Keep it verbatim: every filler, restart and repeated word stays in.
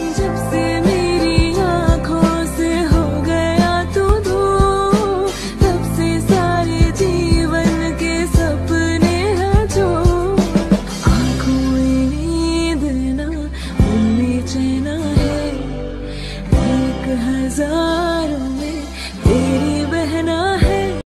जब से मेरी आंखों से हो गया तू दूर, तब से सारे जीवन के सपने हैं जो आंखों में नींद ना, उनमें चैन है एक हजार।